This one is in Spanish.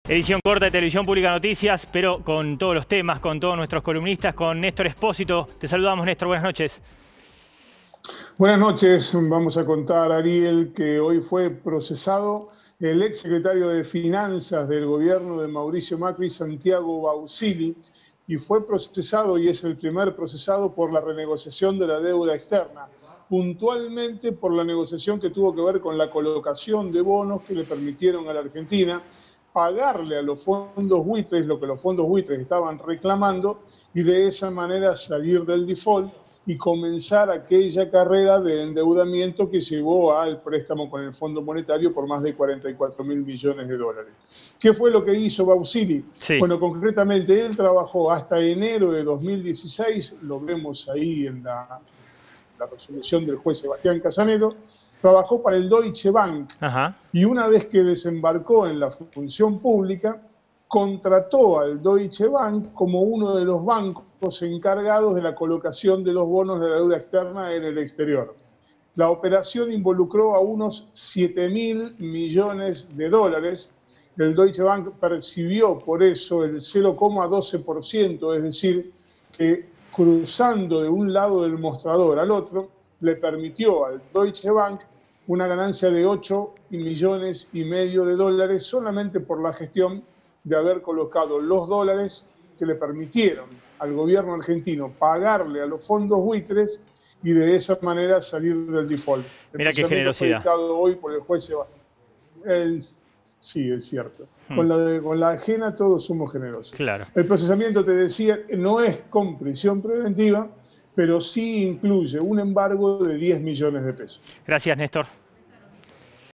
Edición corta de Televisión Pública Noticias, pero con todos los temas, con todos nuestros columnistas, con Néstor Espósito. Te saludamos, Néstor, buenas noches. Buenas noches, vamos a contar, Ariel, que hoy fue procesado el exsecretario de Finanzas del gobierno de Mauricio Macri, Santiago Bausili, y fue procesado y es el primer procesado por la renegociación de la deuda externa, puntualmente por la negociación que tuvo que ver con la colocación de bonos que le permitieron a la Argentina pagarle a los fondos buitres lo que los fondos buitres estaban reclamando y de esa manera salir del default y comenzar aquella carrera de endeudamiento que llevó al préstamo con el Fondo Monetario por más de 44.000 millones de dólares. ¿Qué fue lo que hizo Bausili? Sí. Bueno, concretamente él trabajó hasta enero de 2016, lo vemos ahí en la resolución del juez Sebastián Casanero, trabajó para el Deutsche Bank. Ajá. Y una vez que desembarcó en la función pública, contrató al Deutsche Bank como uno de los bancos encargados de la colocación de los bonos de la deuda externa en el exterior. La operación involucró a unos 7.000 millones de dólares. El Deutsche Bank percibió por eso el 0,12%, es decir, que cruzando de un lado del mostrador al otro, le permitió al Deutsche Bank una ganancia de 8,5 millones de dólares solamente por la gestión de haber colocado los dólares que le permitieron al gobierno argentino pagarle a los fondos buitres y de esa manera salir del default. Mira qué generosidad. Fue dictado hoy por el juez Sebastián. Sí, es cierto. Con la ajena todos somos generosos. Claro. El procesamiento, te decía, no es con prisión preventiva, pero sí incluye un embargo de 10 millones de pesos. Gracias, Néstor.